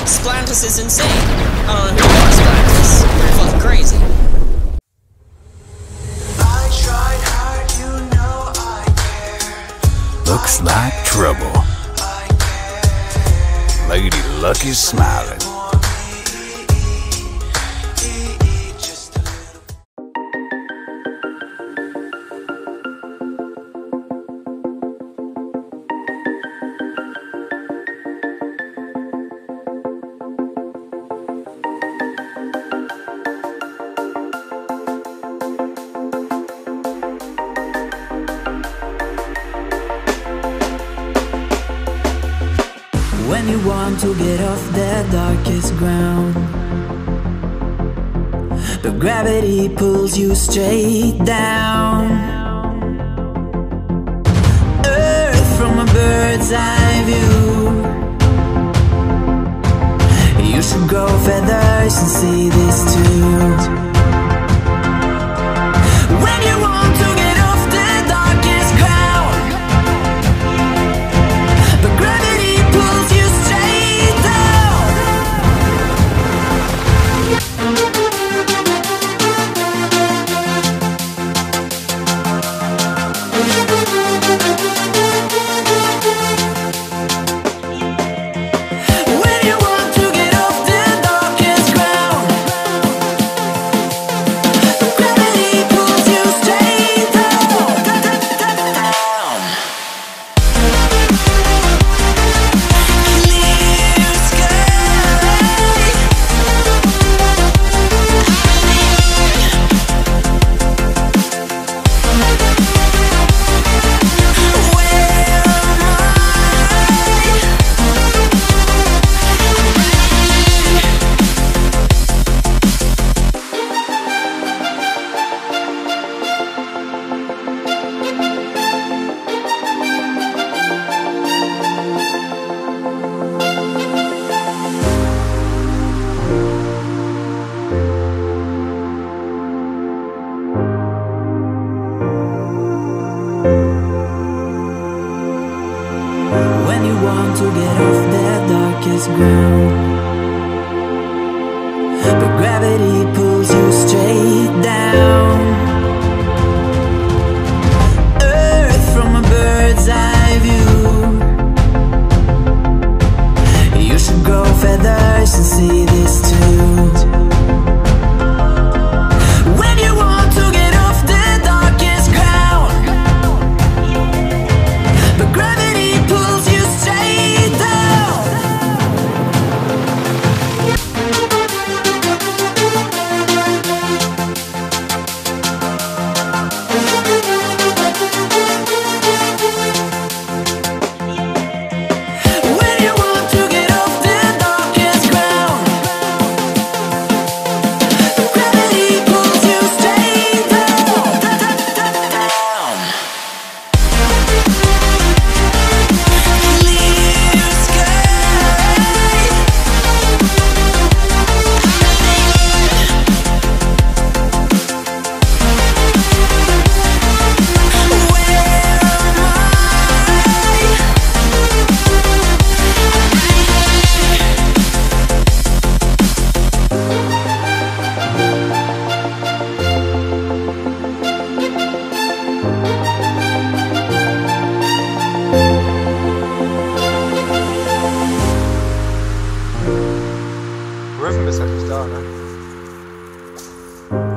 Splantus is insane. You are Splantus. You're fucking crazy. I tried hard, you know I care. Looks like trouble. I care. Lady Lucky's smiling. Just a little. When you want to get off the darkest ground, but gravity pulls you straight down. Earth from a bird's eye view. You should grow feathers and see this too. When you want to get off the darkest ground, but gravity pulls you straight down. When you want to get off the darkest ground, but gravity pulls you straight down. Clear sky. When you want to get off the darkest ground, but gravity pulls you straight down. Earth from a bird's eye view. You should grow feathers and see this too. When you want to get off the darkest ground, but gravity pulls you straight down. When you want to get off the darkest ground, but gravity pulls you straight down. Clear sky. Where am I? Rhythm is such a star, man.